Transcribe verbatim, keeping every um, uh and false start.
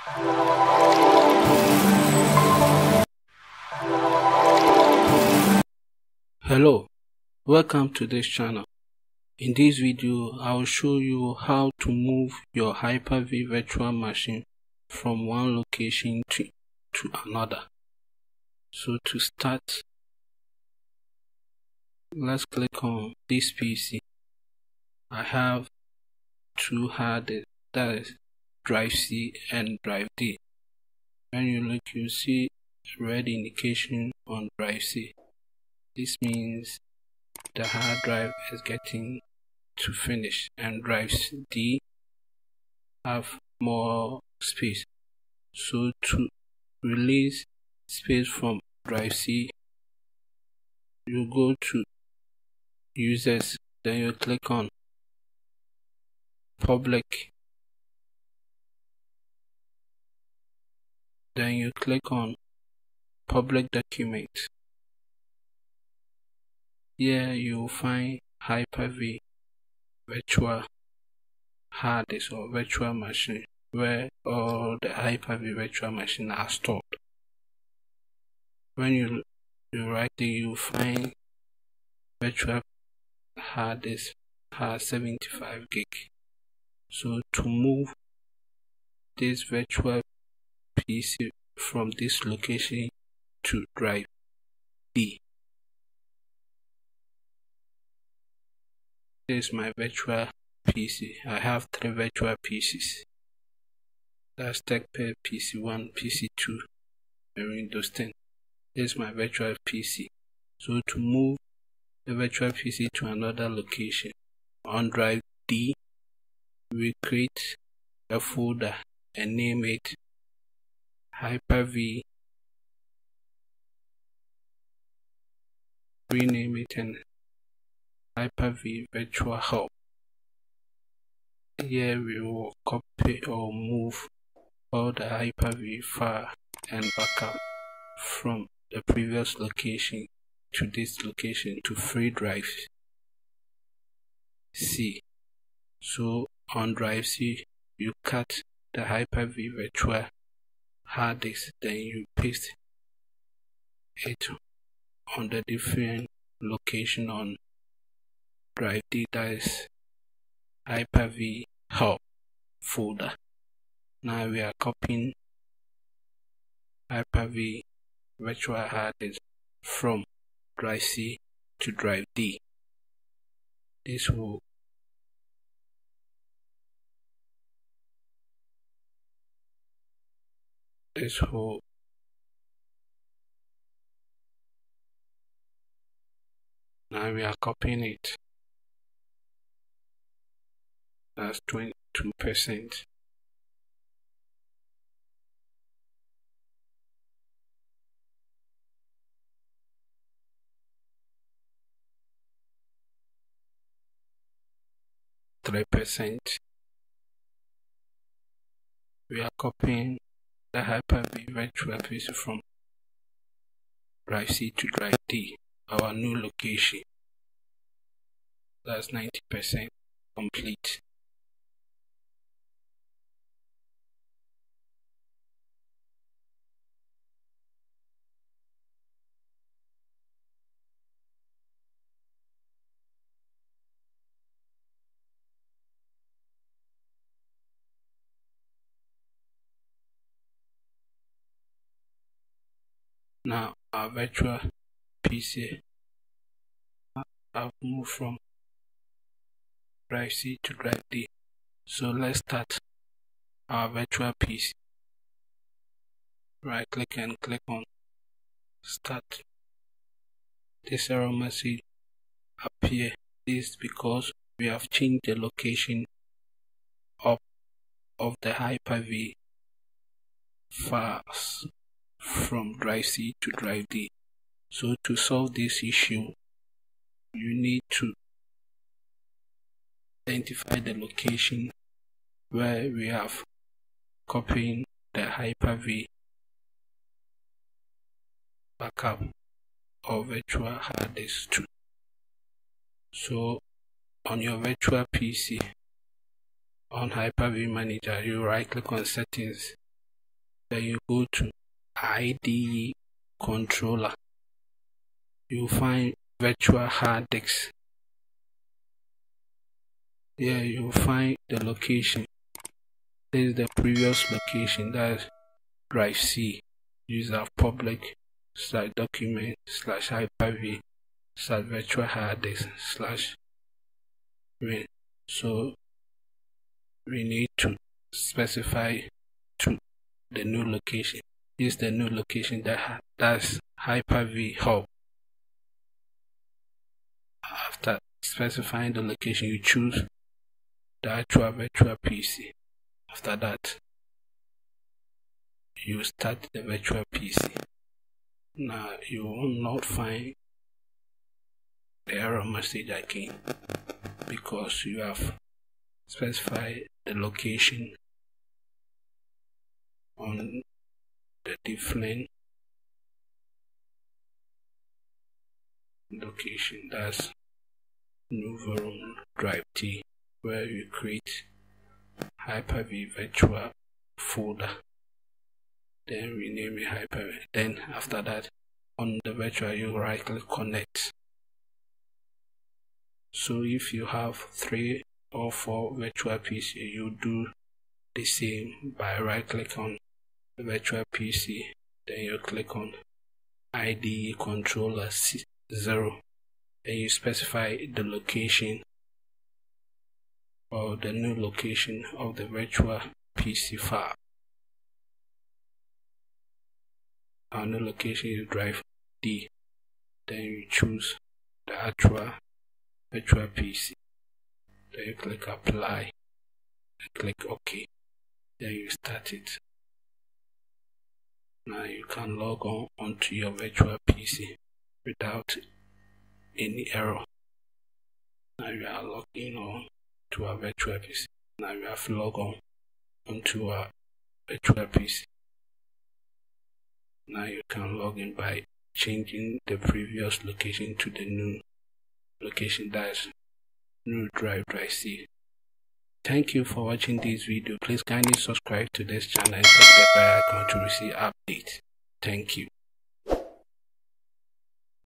Hello, welcome to this channel. In this video, I will show you how to move your Hyper-V virtual machine from one location to, to another. So to start, let's click on this P C. I have two hard disks, that is drive C and drive D. When you look, you see red indication on drive C. This means the hard drive is getting to finish, and drive D have more space. So to release space from drive C, you go to users, then you click on public, then you click on public documents. Here you will find Hyper-V virtual hard disk or virtual machine, where all the Hyper-V virtual machine are stored. When you, you right there, you find virtual hard disk has seventy-five gig. So to move this virtual P C from this location to drive D, this is my virtual P C. I have three virtual P Cs. That's TechPad P C one, P C two, and Windows ten. This is my virtual P C. So to move the virtual P C to another location on drive D, we create a folder and name it Hyper-V. Rename it and Hyper-V Virtual Hub. Here we will copy or move all the Hyper-V file and backup from the previous location to this location to free drive C. So on drive C, you cut the Hyper-V virtual hard disk, then you paste it on the different location on drive D, that is Hyper-V Hub folder. Now we are copying Hyper-V virtual hard disk from drive C to drive D. This will this will now we are copying it. That's twenty-two percent. three percent. We are copying the Hyper-V virtual P C from drive C to drive D, our new location. That's ninety percent complete. Now our virtual P C have moved from drive C to drive D. So let's start our virtual P C. Right click and click on start. This error message appear. This is because we have changed the location of, of the Hyper-V files from drive C to drive D. So to solve this issue, you need to identify the location where we have copied the Hyper-V backup or virtual hard disk to. So on your virtual P C, on Hyper-V Manager, you right click on settings, Then you go to I D E controller. You find virtual hard disk. Here you find the location. This is the previous location, that is drive C. User public slash document slash hyper-v slash virtual hard disk slash win. So we need to specify to the new location. This is the new location that that's hyper-v hub. After specifying the location, you choose the actual virtual P C. After that, you start the virtual P C. Now you will not find the error message again because you have specified the location on the different location. That's Nouveau Drive T, where you create Hyper-V virtual folder. Then rename it Hyper-V. Then after that, on the virtual, you right click connect. So if you have three or four virtual P C, you do the same by right click on the virtual P C. Then you click on I D E controller zero. Then you specify the location or the new location of the virtual P C file. Our new location is drive D. Then you choose the actual virtual P C. Then you click apply and click OK. Then you start it. Now you can log on onto your virtual P C without any error. Now you are logged in on to our virtual P C. Now you have logged on onto our virtual P C. Now you can log in by changing the previous location to the new location, that's new drive drive C. Thank you for watching this video. Please kindly subscribe to this channel and click the bell icon to receive updates. Thank you.